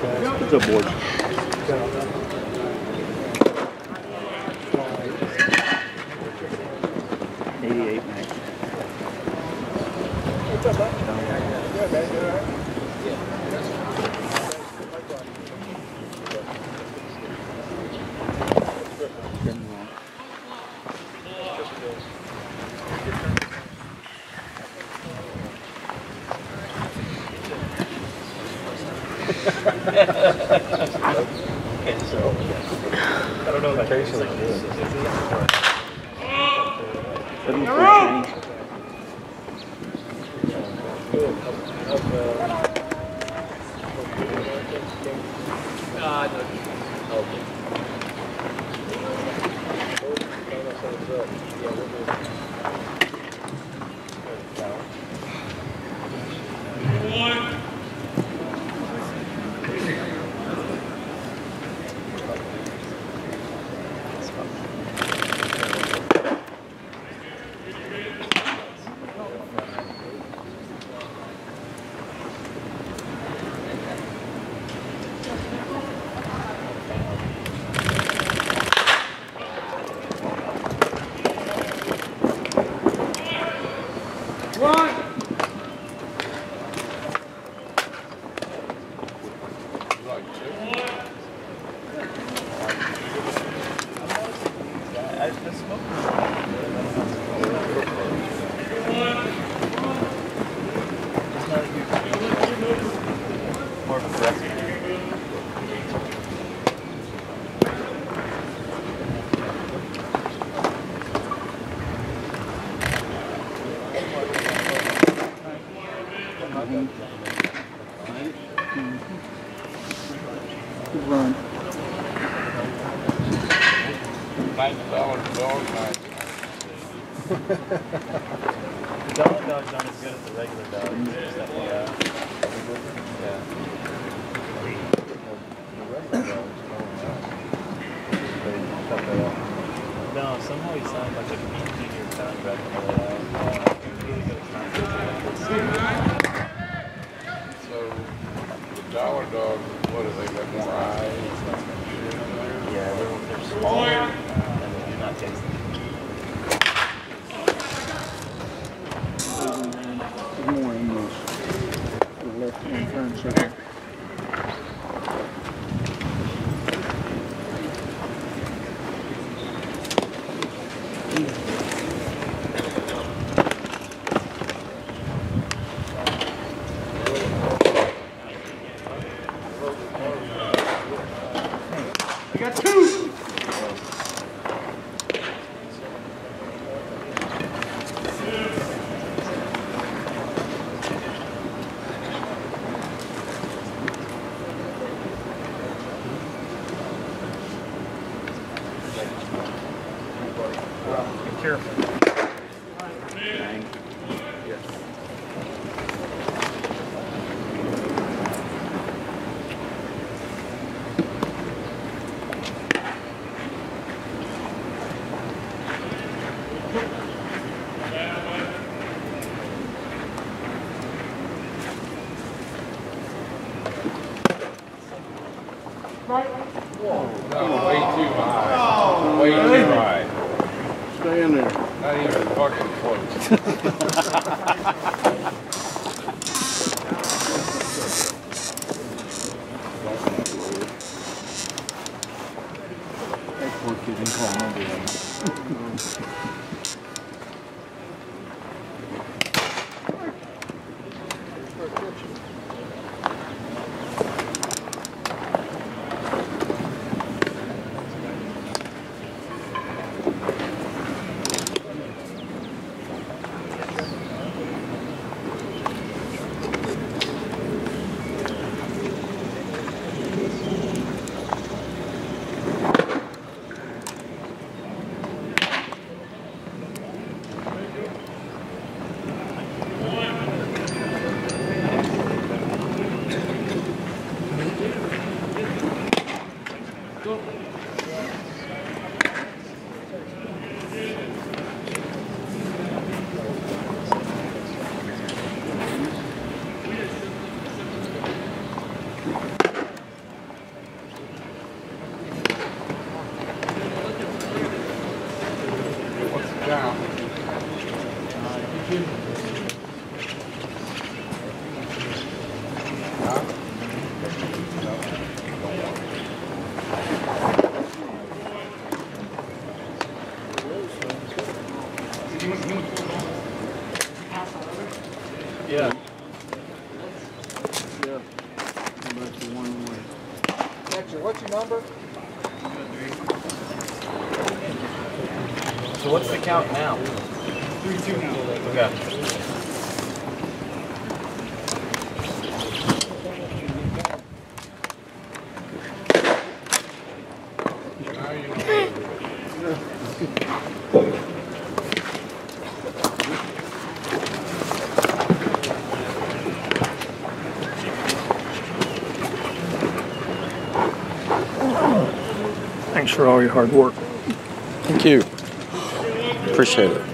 What's up, boys? 88 max. What's up, bud? Yeah, man. You all right? Okay, so I don't know if I can use like this. Run. $90 dog night. The dollar dogs aren't as good as the regular dogs. Yeah. No, somehow he signed like a 15-year contract for that. So the dollar dogs, what do they got more eyes? Yeah, they're smaller and they do not taste them. There's more in this. The left-hand turn circle. I got two! Be careful. Dang. No, way too high. Way too high. Stay in there. Not even fucking close. That poor kid didn't call my dad. Richard, what's your number? So what's the count now? 3-2 now. Okay. Thanks for all your hard work. Thank you. Appreciate it.